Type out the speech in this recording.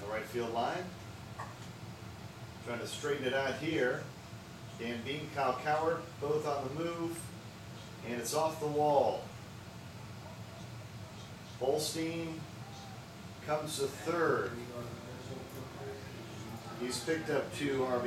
right field line. Trying to straighten it out here. Dan Bean, Kyle Coward, both on the move. And it's off the wall. Holstein comes to third. He's picked up 2 RBIs.